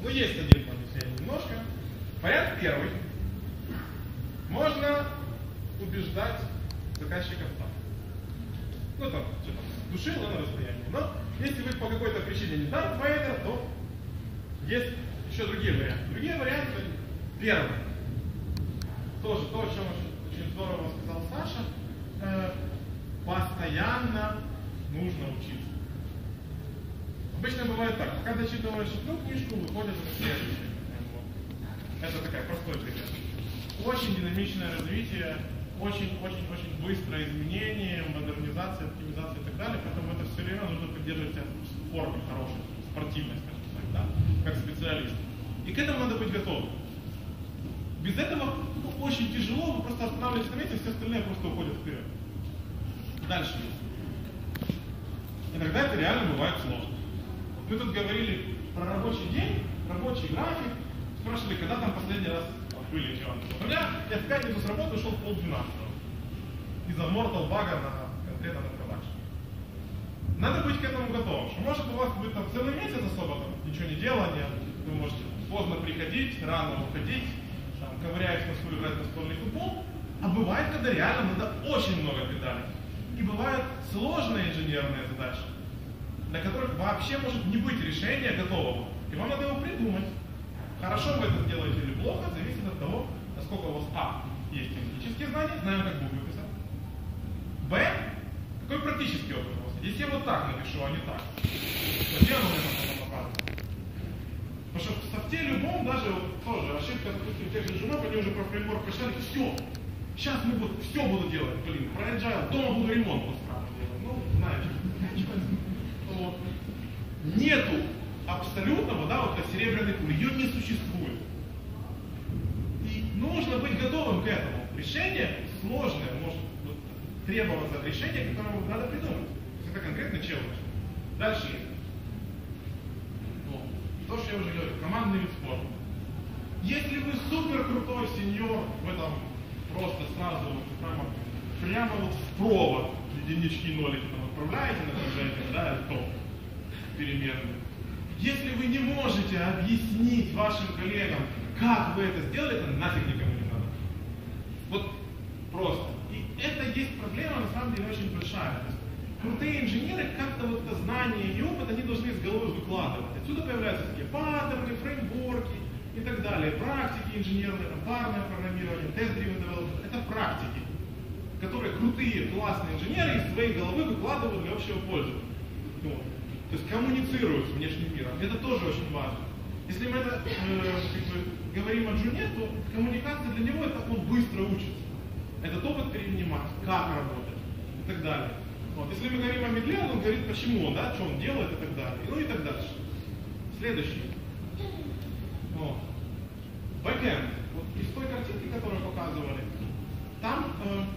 Ну, есть один помещение немножко. Вариант первый. Можно убеждать заказчиков так. Ну, там, что-то душил, но на расстоянии. Но если вы по какой-то причине не Дарт Вейдер, то есть еще другие варианты. Другие варианты. Первый. Тоже то, о чем очень здорово сказал Саша. Постоянно нужно учиться. Обычно бывает так. Пока зачитываешь одну книжку, выходит на следующую. Это такая простой пример. Очень динамичное развитие, очень быстрое изменение, модернизация, оптимизация и так далее. Поэтому это все время нужно поддерживать себя в форме хорошей, спортивной, скажем так, да? Как специалист. И к этому надо быть готовым. Без этого очень тяжело, вы просто останавливаетесь на месте, все остальные просто уходят вперед. Дальше. Иногда это реально бывает сложно. Мы тут говорили про рабочий день, рабочий график, спрашивали, когда там последний раз были нюансы. Я в пятницу с работы ушел в 11:30 из-за Mortal Bug конкретно на продакшн. Надо быть к этому готовым. Что может у вас быть там целый месяц особо там, ничего не делания, вы можете поздно приходить, рано уходить, там, ковыряясь на стуле, играть в настольный футбол. А бывает, когда реально надо очень много педалить. И бывают сложные инженерные задачи, для которых вообще может не быть решения готового. И вам надо его придумать. Хорошо вы это сделаете или плохо, зависит от того, насколько у вас есть теоретические знания, знаем, как буквы писать. Какой практический опыт у вас? Если я вот так напишу, а не так, то где оно мне потом показывает? Потому что в софте любом, даже вот тоже ошибка, допустим, тех же журналов, они уже про фреймворк прочитали, все. Сейчас мы вот все буду делать, блин, про agile, дома буду ремонт устраивать делать. Ну, знаете, вот. Нету абсолютного, да, вот этой серебряной пули, ее не существует. И нужно быть готовым к этому. Решение сложное, может требоваться от решения, которое надо придумать. Это конкретный челлендж. Дальше. То, что я уже говорил, командный вид спорта. Если вы супер крутой сеньор в этом просто сразу прямо вот в провод единички и нолики там отправляете на движение, да, это топ переменные. Если вы не можете объяснить вашим коллегам, как вы это сделали, это нафиг никому не надо. Вот просто. И это есть проблема, на самом деле, очень большая. То есть, крутые инженеры как-то вот это знание и опыт, они должны с головы выкладывать. Отсюда появляются такие паттерны, фреймворки и так далее. Практики инженерные, там, парное программирование, тест-driven development. Это практики, которые крутые, классные инженеры из своей головы выкладывают для общего пользования. Вот. То есть коммуницируют с внешним миром. Это тоже очень важно. Если мы это говорим о Джуне, то коммуникация для него это он быстро учится. Этот опыт перенимать, как работать и так далее. Вот. Если мы говорим о Медле, он говорит, почему, да, что он делает и так далее. Ну и так дальше. Следующий. Вот. Бэкэнд. Вот из той картинки, которую показывали, там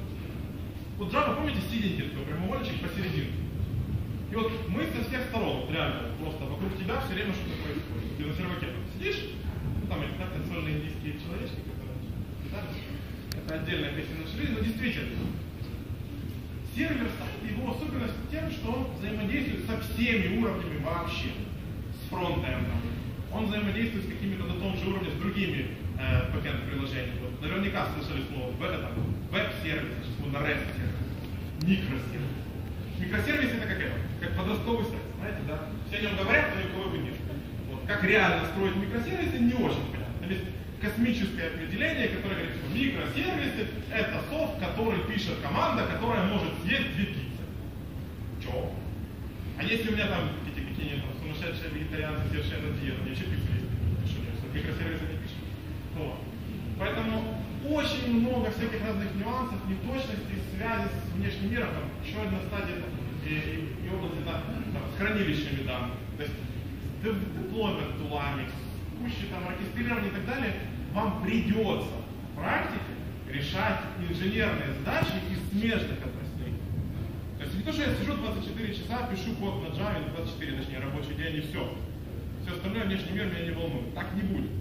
вот Java, помните, сиденький такой прямоугольничек посерединке. И вот мы со всех сторон, вот реально, просто вокруг тебя все время что-то происходит. Ты на серваке сидишь, там есть консольные индийские человечки, которые питаются. Это отдельная песня нашей жизни, но действительно, сервер-сайт, его особенность тем, что он взаимодействует со всеми уровнями вообще, с фронтендом. Он взаимодействует с какими-то на том же уровне, с другими бэкэнд-приложениями. Вот, наверняка слышали слово веб-сервис, на REST-сервис, микросервис. Микросервис это как это? Как подростковый сайт, знаете, да? Все о нем говорят, но никого его нет. Вот. Как реально строить микросервисы, не очень понятно. Там есть космическое определение, которое говорит, что микросервисы это софт, который пишет команда, которая может съесть 2 пиццы. Чё? А если у меня там какие-нибудь сумасшедшие вегетарианцы, севшие на диету, мне еще пиццу есть, что микросервисы не пишут. Вот. Поэтому очень много всяких разных нюансов, неточностей, связи с внешним миром. Там, еще одна стадия и области с хранилищами данных. То есть deployment тулами, куча там оркестрирования и так далее. Вам придется в практике решать инженерные задачи из смежных отраслей. То есть не то, что я сижу 24 часа, пишу код на Java, 24, точнее, рабочий день и все. Все остальное внешний мир меня не волнует. Так не будет.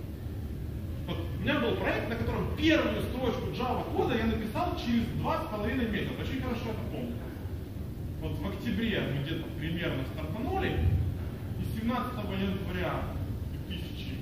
Вот у меня был проект, на котором первую строчку Java кода я написал через 2,5 месяца. Очень хорошо это помню. Вот в октябре мы где-то примерно стартанули, и 17 января 2017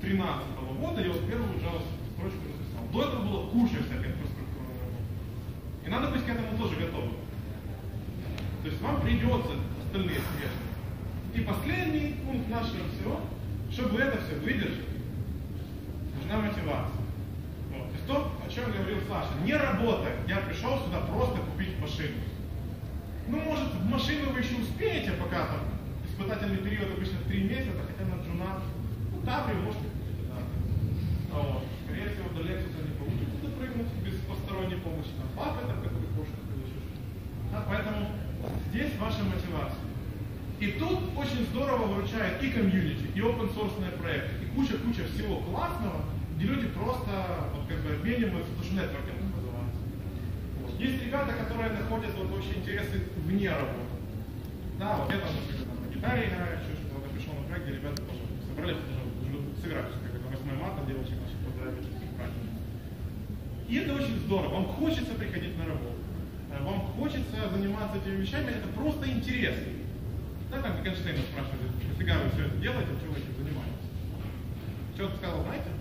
2013 года я вот первую JavaScript-строчку написал. До этого было куча всякой инфраструктурной работы. И надо быть к этому тоже готовым. То есть вам придется остальные смешивать. И последний пункт нашего всего, чтобы это все выдержать, нужна мотивация. Вот. То есть то, о чем говорил Саша, не работает. Я пришел сюда просто купить машину. Ну, может, в машину вы еще успеете, пока там испытательный период обычно 3 месяца, хотя на джуна, ну, Таврию можете купить, да. Вот. Скорее всего, до Lexus не получится допрыгнуть без посторонней помощи. Там папа, который кошек получишь. Да, поэтому здесь ваша мотивация. И тут очень здорово выручает и комьюнити, и open-source проекты, и куча-куча всего классного, где люди просто вот, как бы обмениваются, то, что нетворкинг называется. Вот. Есть ребята, которые находят вот, очень интересы вне работы. Да, вот я там, например, на гитаре играю, что-то, когда пришел на проект, где ребята тоже собрались, уже сыграть, как это 8 марта, девочек наших поздравить с праздником. И это очень здорово, вам хочется приходить на работу, вам хочется заниматься этими вещами, это просто интересно. Да, там Wittgenstein спрашивает, нафига вы все это делаете, чем вы этим занимаетесь? Что ты сказал, знаете?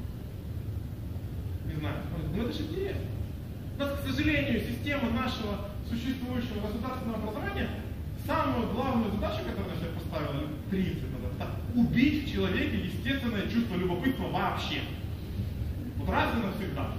Не знаю. Ну это же интересно. У нас, к сожалению, система нашего существующего государственного образования, самую главную задачу, которую она себе поставила 30 назад, это убить в человеке естественное чувство любопытства вообще. Вот раз и навсегда.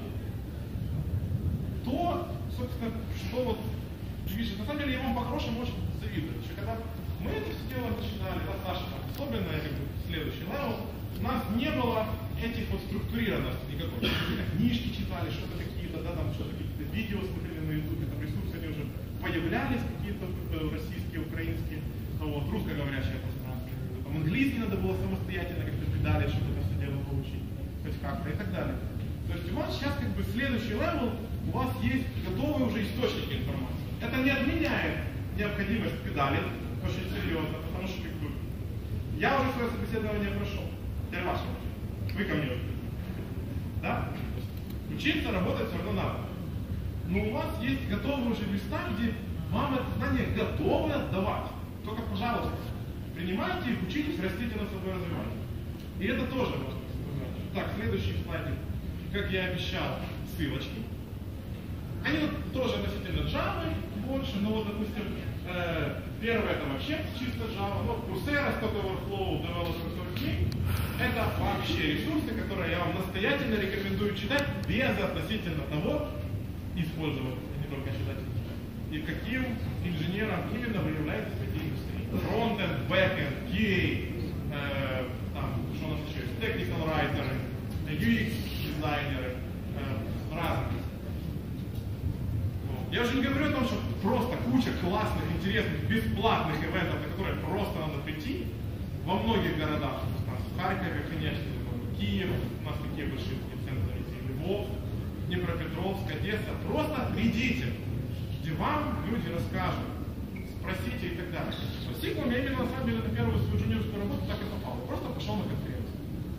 То, собственно, что вот, видишь, на самом деле я вам по-хорошему очень завидую. Еще когда мы это все дело начинали, да, Саша, особенно как бы, следующий левел, у нас не было этих вот структурированностей никакой. Книжки читали, что-то какие-то, да, там что-то какие-то видео смотрели на ютубе, там ресурсы они уже появлялись, какие-то российские, украинские, вот, русскоговорящее пространство. Там английский надо было самостоятельно как-то педалить, чтобы это все дело получить, хоть как-то и так далее. То есть у вас сейчас как бы следующий левел, у вас есть готовые уже источники информации. Это не отменяет необходимость педалить, очень серьезно, потому что как бы, я уже свое собеседование прошел. Теперь ваше. Вы ко мне. Да? Учиться, работать все равно надо. Но у вас есть готовые уже места, где вам это знание готовы отдавать. Только, пожалуйста, принимайте их, учитесь, растите над собой, развивайте. И это тоже можно сказать. Так, следующий слайд. Как я обещал, ссылочки. Они вот тоже относительно Java больше, но вот, допустим, первое это вообще чисто Java, но Coursera, Stack Overflow, Developer Source, это вообще ресурсы, которые я вам настоятельно рекомендую читать без относительно того, использовать, а не только читать. И каким инженером именно вы являетесь в этой индустрии. Фронтенд, бэкенд, QA, там, что у нас еще есть, technical writer, UX дизайнеры, разные. Я уже не говорю о том, что просто куча классных, интересных, бесплатных ивентов, на которые просто надо прийти во многих городах. В Харькове, конечно, Киев, у нас такие большие центры, Львов, Днепропетровск, Одесса. Просто придите, где вам люди расскажут, спросите и так далее. С Сиклом я именно на самом деле на первую свою инженерскую работу так и попал. Просто пошел на конференцию.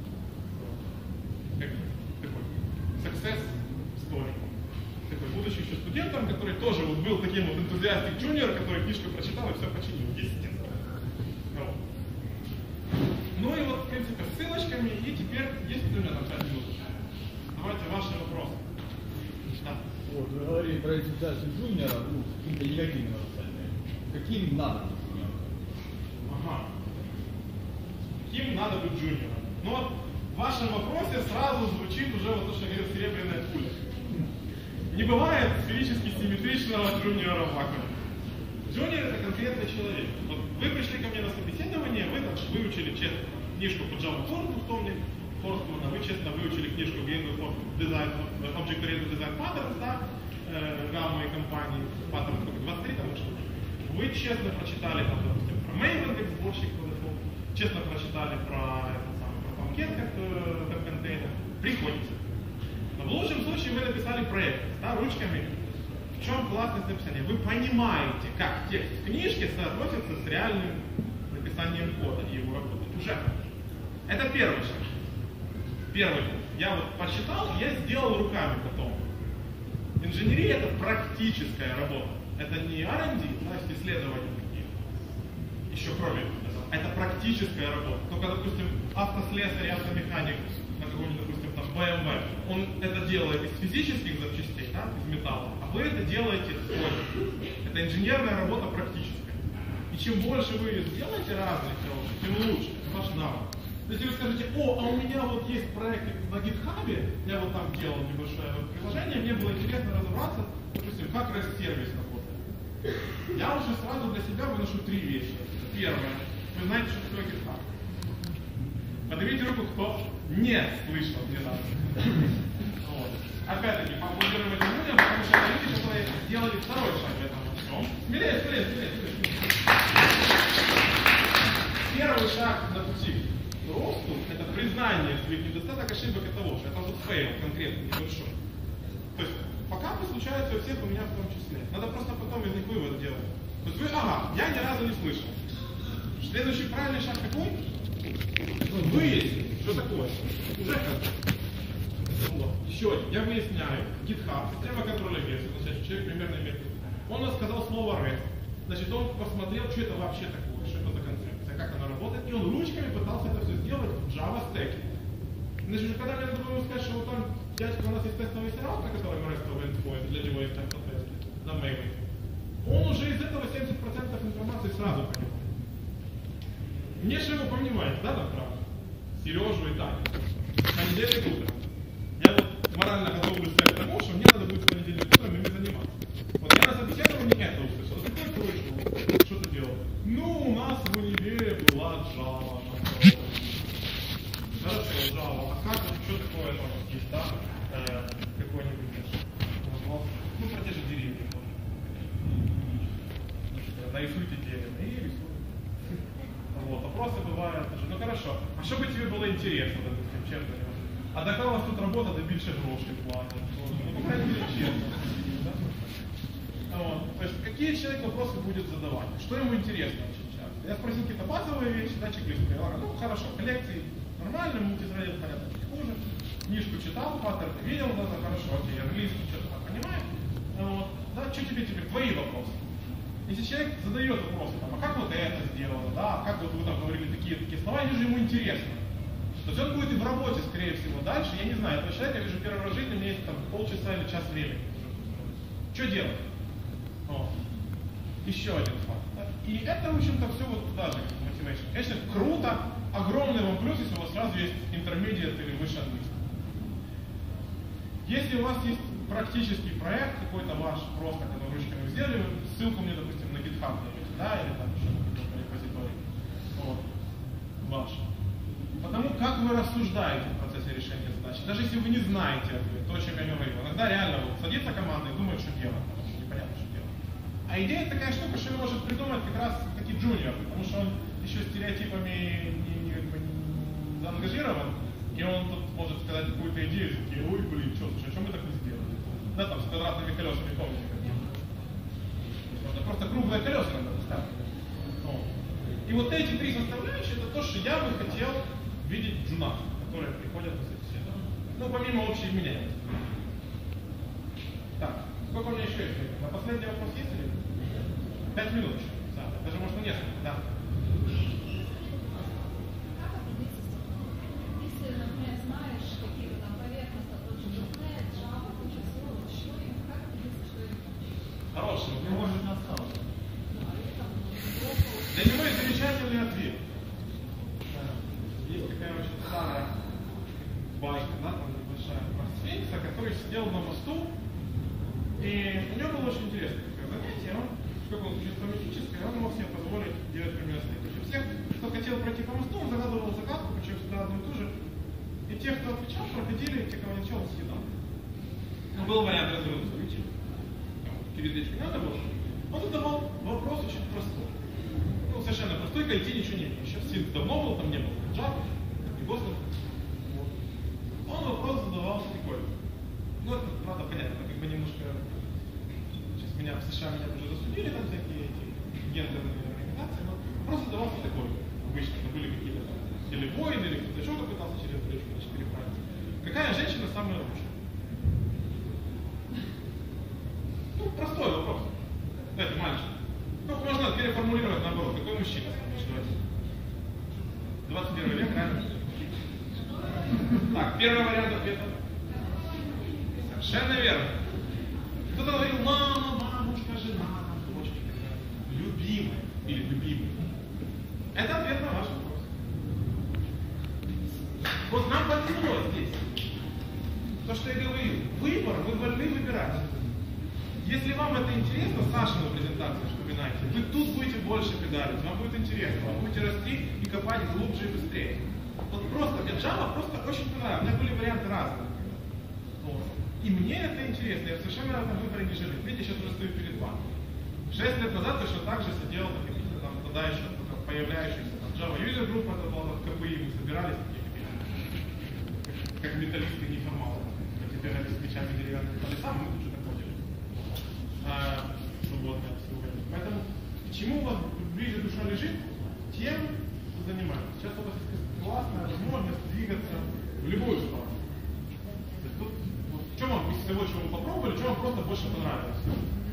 Такой success story. Такой, будучи еще студентом, который тоже вот был таким вот энтузиастик джуниор, который книжку прочитал и все починил, естественно. Вот. Ну и вот, в принципе, ссылочками, и теперь есть у меня там 5 минут. Давайте ваши вопросы. Да. Вот, вы говорили про репутацию джуниора, ну, каким-то негативным остальным. Каким надо быть джуниором? Ага. Каким надо быть джуниором? Ну вот, в вашем вопросе сразу звучит уже вот то, что я говорил, серебряная пуля. Не бывает сферически симметричного джуниора в вакууме. Джуниор это конкретный человек. Вот вы пришли ко мне на собеседование, вы там выучили честно книжку по Java Форстмана, вы честно выучили книжку Design, Object Oriented Design Patterns, да, гамма и компании, Patterns 23 там что-то. Вы честно прочитали там, допустим, про Maven как сборщик кодов, честно прочитали про Tomcat как веб-контейнер, приходите. Но в лучшем случае вы написали проект, да, ручками. В чем классность написания? Вы понимаете, как текст в книжке соотносится с реальным написанием кода и его работой. Уже. Это первый шаг. Первый. Я вот посчитал, я сделал руками потом. Инженерия это практическая работа. Это не R&D, то есть исследования такие. Еще кроме этого. это практическая работа. Только, допустим, автослесарь, автомеханик на каком-нибудь, допустим, там, BMW, он это делает из физических запчастей, да, из металла, а вы это делаете из кожи. Это инженерная работа практическая. И чем больше вы сделаете разных, тем лучше. Это ваш навык. Если вы скажете, а у меня вот есть проект на GitHub, я вот там делал небольшое приложение, мне было интересно разобраться, допустим, как REST-сервис работает. Я уже сразу для себя выношу 3 вещи. Первое. Вы знаете, что такое GitHub. Поднимите руку, кто не слышал ни разу. Вот. Опять-таки, поаплодировать людям, потому что это люди, которые сделали второй шаг в этом всем. Смелее. Первый шаг на пути к росту — это признание своих недостаток, ошибок и того же. Это вот фейл конкретно, небольшой. То есть, покапы случаются у всех, у меня в том числе. Надо просто потом из них вывод делать. То есть вы, я ни разу не слышал. Следующий правильный шаг какой? Выяснить, что такое. Уже вот. Еще один. Я выясняю. GitHub, система контроля версий, значит, человек примерно имеет. Он сказал слово REST. Значит, он посмотрел, что это вообще такое, что это за концепция, как она работает, и он ручками пытался это все сделать в Java Stack. Значит, когда мне надо было сказать, что вот там дядька, у нас есть тестовый сериал, на котором REST endpoint, для него есть тесты на Maven, он уже из этого 70% информации сразу понимает. Не же его понимаете, да, там правда? Сережу и Таню. Понедельник утром. Я вот морально готовлю себя к тому, что мне надо будет в понедельник утром ими заниматься. Вот я на собеседовании это услышал. Такой пришел. Что ты делал? У нас в универе была Java. Хорошо, Java. А как вот, что такое там есть, да? Какой-нибудь, про те же деревья. Нарисуйте дерево. И рисуйте. Вот, вопросы бывают. Хорошо. А что бы тебе было интересно, допустим, чем-то? А до кого у вас тут работа, да більше грошей платят? По крайней мере, честно. Да? Вот. То есть, какие человек вопросы будет задавать? Что ему интересно очень часто? Я спросил какие-то базовые вещи, да, чек-лист. Я говорю, хорошо, коллекции нормально, мультизрядил, понятно, чуть хуже. Книжку читал, паттерн видел, да, хорошо, окей, английский что-то понимает. Вот. Да, что тебе теперь? Твои вопросы. Если человек задает вопросы, а как вот это сделано, да, как вот вы там говорили такие слова, я вижу, ему интересно. То есть он будет и в работе, скорее всего, дальше, я не знаю, этого человека я вижу первый раз в жизни, у меня есть там полчаса или час времени. Что делать? Еще один факт. Да? И это, в общем-то, все вот туда же, как motivation. Конечно, круто, огромный вам плюс, если у вас сразу есть intermediate или выше английский. Если у вас есть практический проект, какой-то ваш просто, когда вы ручками сделали, ссылку мне, допустим, на GitHub даете, да, или там еще на какой-то репозиторий. Вот. Ваш. Потому как вы рассуждаете в процессе решения задач. Даже если вы не знаете ответ, то, о чем я говорил. Иногда реально вот, садится команда и думает, что делать, потому что непонятно, что делать. А идея такая штука, что он может придумать как раз таки джуниор, потому что он еще стереотипами не заангажирован, и он тут может сказать какую-то идею, такие, ой, блин, что, слушай, а чем мы так не сделали? Да, там, с квадратными колесами, помните, просто круглые колеса надо поставить. И вот эти 3 составляющие, это то, что я бы хотел видеть в джунах, которые приходят на собеседование. Помимо общей вменяемости. Так, сколько у меня еще есть? На последний вопрос есть или? 5 минут еще. Да, даже может на несколько, да. Хороший вопрос. Для него есть замечательный ответ. Есть такая очень старая байка, да, там небольшая, про сфинкса, который сидел на мосту, и у него было очень интересное такое занятие. Сколько он учился мифическое, он мог себе позволить делать примерно следующее. Всех, кто хотел пройти по мосту, он загадывал загадку, причем всегда одну и ту же. И те, кто отвечал, проходили, те, кого не отвечал, он съедал. Был вариант развернуться, видите? Перекличку надо было. Он задавал вопрос очень простой. Совершенно простой, кайти ничего не было. Еще Синк давно был, там не было Java, и Boston. Он вопрос задавал такой. Это, правда, понятно, как бы немножко... Сейчас меня в США уже засудили, там всякие эти гендерные организации, но вопрос задавался такой. Обычно это были какие-то там или воины, или кто-то что-то пытался через речку переправить. Какая женщина самая лучшая? Простой вопрос. Кстати, мальчик. Можно переформулировать наоборот. Какой мужчина самый лучший? 21 век, реально. Так, первый вариант ответа. Совершенно верно. Кто-то говорил, мама, бабушка, жена, дочка, любимая или любимый. Это ответ на ваш вопрос. Вот нам повезло здесь. То, что я говорил, выбор, вы вольны выбирать. Если вам это интересно, Сашина презентация, вспоминайте, вы тут будете больше педалить, вам будет интересно, вы будете расти и копать глубже и быстрее. Вот просто мне Java просто очень понравилось. У меня были варианты разные. Вот. И мне это интересно, я совершенно на этом выборе не жалею. Видите, сейчас уже стою перед вами. 6 лет назад точно так же сидел на каких-то там тогда еще появляющихся там Java User Group, это было в КПИ, мы собирались как металлисты неформалы. Теперь они с плечами деревянными колесами, мы тут же так ходили. Свободное от всего этого. Поэтому к чему у вас ближе душа лежит, тем вы занимаетесь. Сейчас у вас есть классная возможность двигаться в любую сторону. То есть тут, вот, что вам из всего, чего вы попробовали, что вам просто больше понравилось?